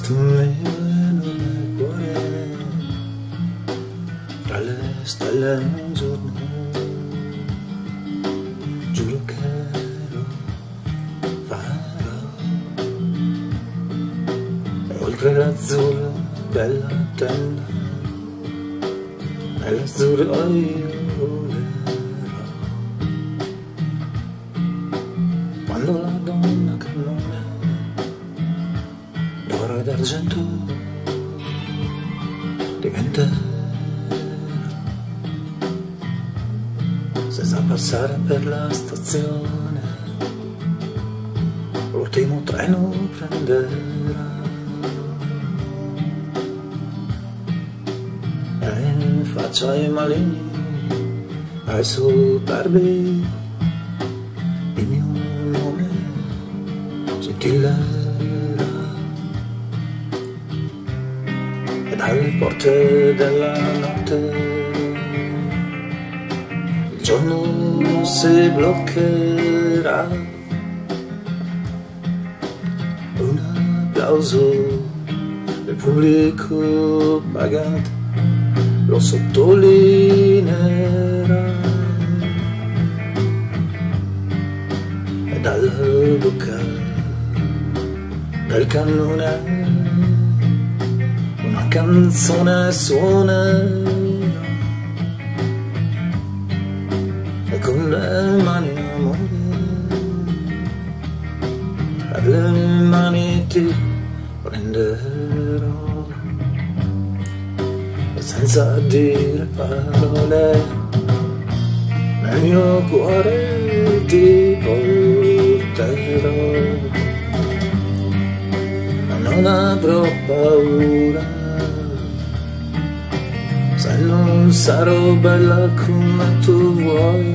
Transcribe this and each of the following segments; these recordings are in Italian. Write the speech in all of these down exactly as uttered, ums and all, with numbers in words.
tu mio enorme cuore, tra le stelle un giorno, giuro che lo farò. E oltre l'azzurro della tenda, nell'azzurro io volerò. Quando la donna che non è d'oro ed argento diventerà, se sa passare per la stazione, l'ultimo treno prenderà. E faccia i maligni, ai superbi, il mio nome scintillerebbe. E dalle porte della notte il giorno si bloccherà. Un applauso del pubblico pagante lo sottolineerà. E dalla bocca del cannone una canzone suonerà, e con le mani amore per le mani ti prenderò, e senza dire parole nel mio cuore ti porterò. Non avrò paura se non sarò bella come tu vuoi,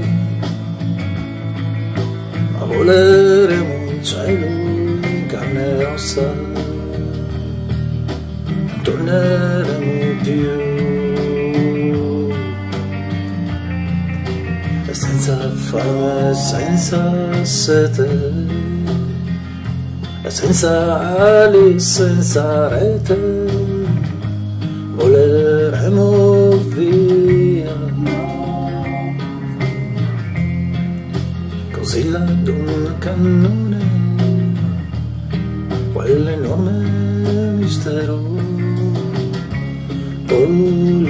ma voleremo il cielo in carne e ossa, non torneremo più. E senza fame, senza sete, e senza ali, senza rete, voleremo via. Così la donna cannone, quell'enorme mistero, volò,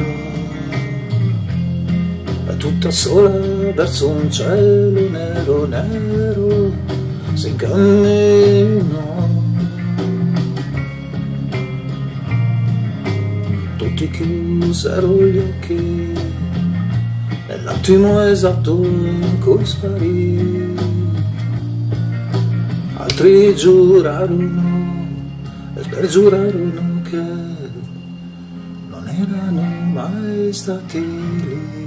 è tutta sola verso un cielo nero nero, si incamminò. Tutti chiusero gli occhi nell'attimo esatto in cui sparì. Altri giurarono e spergiurarono che non erano mai stati lì.